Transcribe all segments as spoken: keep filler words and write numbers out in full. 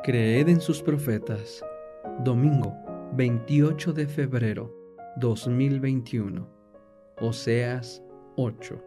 Creed en sus profetas. Domingo, veintiocho de febrero, dos mil veintiuno. Oseas ocho.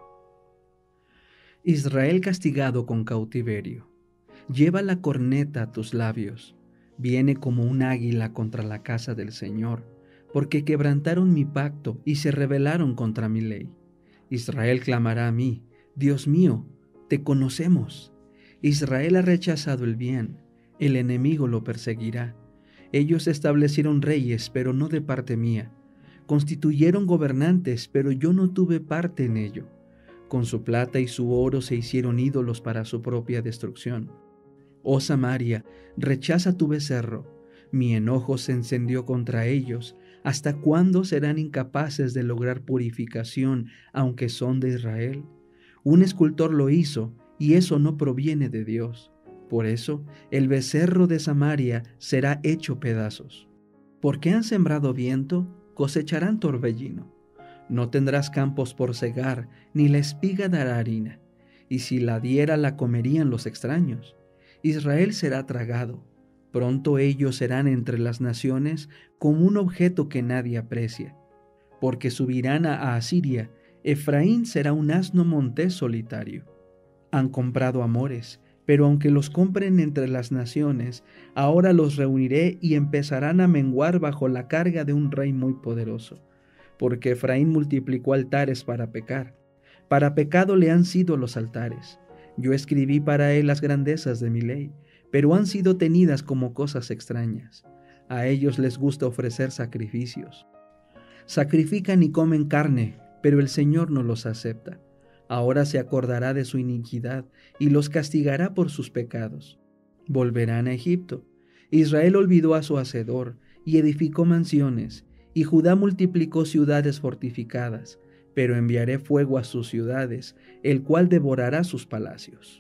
Israel castigado con cautiverio. Lleva la corneta a tus labios. Viene como un águila contra la casa del Señor, porque quebrantaron mi pacto y se rebelaron contra mi ley. Israel clamará a mí: Dios mío, te conocemos. Israel ha rechazado el bien, el enemigo lo perseguirá. Ellos establecieron reyes, pero no de parte mía. Constituyeron gobernantes, pero yo no tuve parte en ello. Con su plata y su oro se hicieron ídolos para su propia destrucción. Oh Samaria, rechaza tu becerro. Mi enojo se encendió contra ellos. ¿Hasta cuándo serán incapaces de lograr purificación, aunque son de Israel? Un escultor lo hizo, y eso no proviene de Dios. Por eso, el becerro de Samaria será hecho pedazos. Porque han sembrado viento, cosecharán torbellino. No tendrás campos por segar, ni la espiga dará harina. Y si la diera, la comerían los extraños. Israel será tragado. Pronto ellos serán entre las naciones como un objeto que nadie aprecia. Porque subirán a Asiria, Efraín será un asno montés solitario. Han comprado amores, pero aunque los compren entre las naciones, ahora los reuniré y empezarán a menguar bajo la carga de un rey muy poderoso. Porque Efraín multiplicó altares para pecar. Para pecado le han sido los altares. Yo escribí para él las grandezas de mi ley, pero han sido tenidas como cosas extrañas. A ellos les gusta ofrecer sacrificios. Sacrifican y comen carne, pero el Señor no los acepta. Ahora se acordará de su iniquidad y los castigará por sus pecados. Volverán a Egipto. Israel olvidó a su hacedor y edificó mansiones, y Judá multiplicó ciudades fortificadas, pero enviaré fuego a sus ciudades, el cual devorará sus palacios.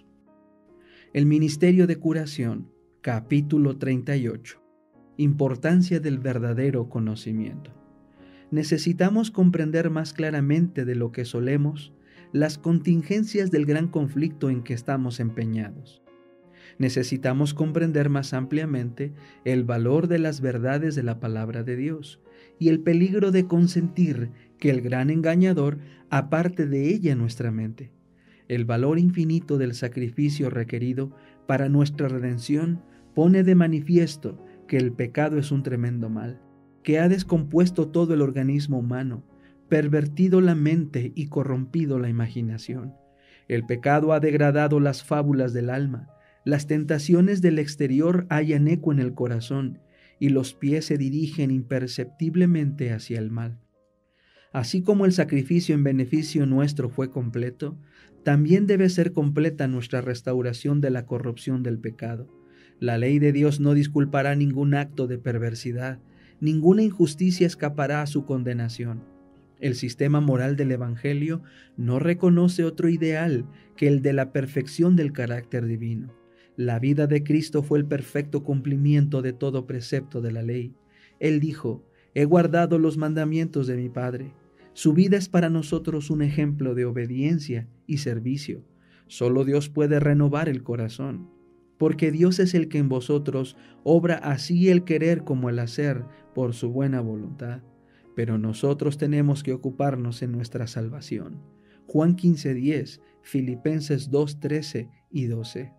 El ministerio de curación, capítulo treinta y ocho. Importancia del verdadero conocimiento. Necesitamos comprender más claramente de lo que solemos las contingencias del gran conflicto en que estamos empeñados. Necesitamos comprender más ampliamente el valor de las verdades de la palabra de Dios y el peligro de consentir que el gran engañador aparte de ella nuestra mente. El valor infinito del sacrificio requerido para nuestra redención pone de manifiesto que el pecado es un tremendo mal, que ha descompuesto todo el organismo humano, pervertido la mente y corrompido la imaginación. El pecado ha degradado las fábulas del alma, las tentaciones del exterior hallan eco en el corazón y los pies se dirigen imperceptiblemente hacia el mal. Así como el sacrificio en beneficio nuestro fue completo, también debe ser completa nuestra restauración de la corrupción del pecado. La ley de Dios no disculpará ningún acto de perversidad, ninguna injusticia escapará a su condenación. El sistema moral del Evangelio no reconoce otro ideal que el de la perfección del carácter divino. La vida de Cristo fue el perfecto cumplimiento de todo precepto de la ley. Él dijo: he guardado los mandamientos de mi Padre. Su vida es para nosotros un ejemplo de obediencia y servicio. Solo Dios puede renovar el corazón, porque Dios es el que en vosotros obra así el querer como el hacer por su buena voluntad. Pero nosotros tenemos que ocuparnos en nuestra salvación. Juan quince diez, Filipenses dos trece y doce.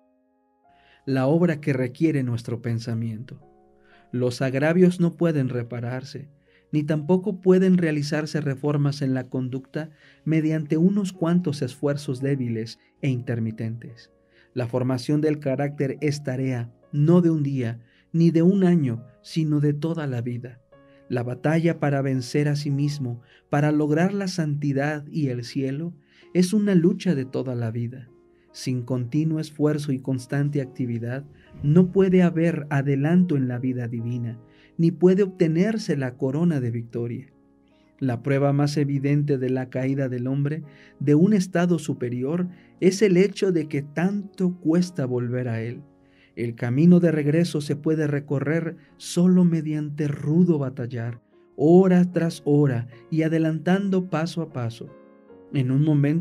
La obra que requiere nuestro pensamiento. Los agravios no pueden repararse, ni tampoco pueden realizarse reformas en la conducta mediante unos cuantos esfuerzos débiles e intermitentes. La formación del carácter es tarea no de un día, ni de un año, sino de toda la vida. La batalla para vencer a sí mismo, para lograr la santidad y el cielo, es una lucha de toda la vida. Sin continuo esfuerzo y constante actividad, no puede haber adelanto en la vida divina, ni puede obtenerse la corona de victoria. La prueba más evidente de la caída del hombre de un estado superior es el hecho de que tanto cuesta volver a él. El camino de regreso se puede recorrer solo mediante rudo batallar, hora tras hora y adelantando paso a paso. En un momento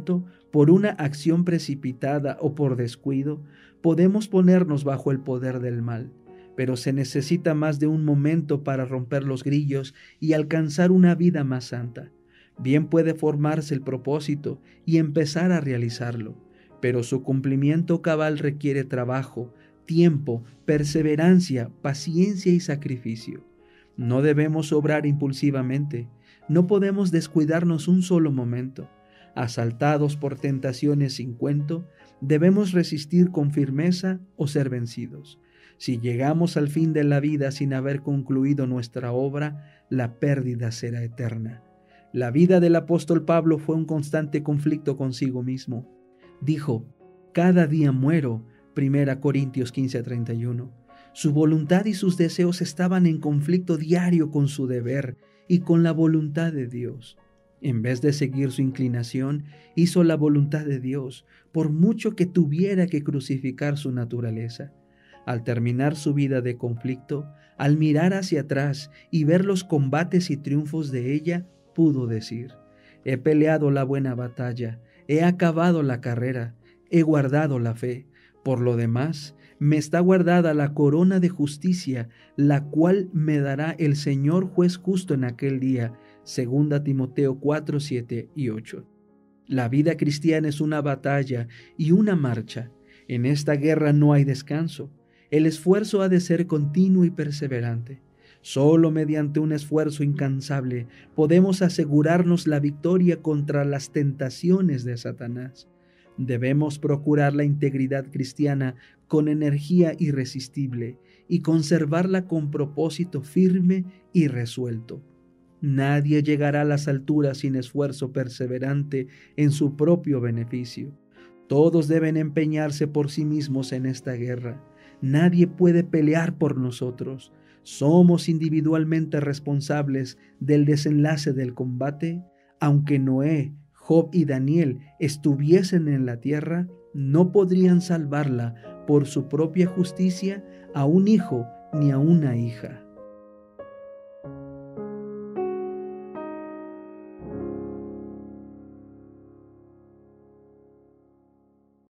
Por una acción precipitada o por descuido, podemos ponernos bajo el poder del mal, pero se necesita más de un momento para romper los grillos y alcanzar una vida más santa. Bien puede formarse el propósito y empezar a realizarlo, pero su cumplimiento cabal requiere trabajo, tiempo, perseverancia, paciencia y sacrificio. No debemos obrar impulsivamente, no podemos descuidarnos un solo momento. Asaltados por tentaciones sin cuento, debemos resistir con firmeza o ser vencidos. Si llegamos al fin de la vida sin haber concluido nuestra obra, la pérdida será eterna. La vida del apóstol Pablo fue un constante conflicto consigo mismo. Dijo, cada día muero, primera Corintios quince a treinta y uno. Su voluntad y sus deseos estaban en conflicto diario con su deber y con la voluntad de Dios. En vez de seguir su inclinación, hizo la voluntad de Dios, por mucho que tuviera que crucificar su naturaleza. Al terminar su vida de conflicto, al mirar hacia atrás y ver los combates y triunfos de ella, pudo decir, he peleado la buena batalla, he acabado la carrera, he guardado la fe. Por lo demás, me está guardada la corona de justicia, la cual me dará el Señor juez justo en aquel día. Segunda Timoteo cuatro, siete y ocho. La vida cristiana es una batalla y una marcha. En esta guerra no hay descanso. El esfuerzo ha de ser continuo y perseverante. Solo mediante un esfuerzo incansable podemos asegurarnos la victoria contra las tentaciones de Satanás. Debemos procurar la integridad cristiana con energía irresistible y conservarla con propósito firme y resuelto. Nadie llegará a las alturas sin esfuerzo perseverante en su propio beneficio. Todos deben empeñarse por sí mismos en esta guerra. Nadie puede pelear por nosotros. Somos individualmente responsables del desenlace del combate. Aunque Noé, Job y Daniel estuviesen en la tierra, no podrían salvarla por su propia justicia a un hijo ni a una hija.